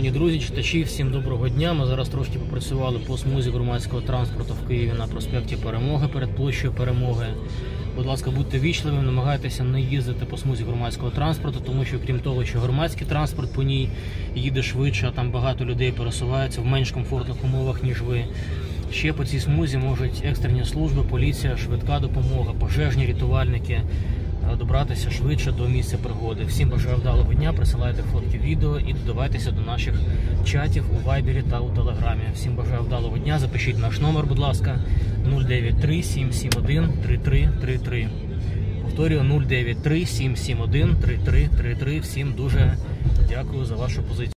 Шановні друзі, читачі, всім доброго дня. Ми зараз трошки попрацювали по смузі громадського транспорту в Києві на проспекті Перемоги перед площею Перемоги. Будь ласка, будьте вічливими, намагайтеся не їздити по смузі громадського транспорту, тому що крім того, що громадський транспорт по ній їде швидше, а там багато людей пересуваються в менш комфортних умовах, ніж ви. Ще по цій смузі можуть екстрені служби, поліція, швидка допомога, пожежні рятувальники добратися швидше до місця пригоди. Всім бажаю вдалого дня, присилайте фотки, відео і додавайтеся до наших чатів у Вайбері та у Телеграмі. Всім бажаю вдалого дня, запишіть наш номер, будь ласка, 093 771 3333. Повторюю, 093 771 3333. Всім дуже дякую за вашу позицію.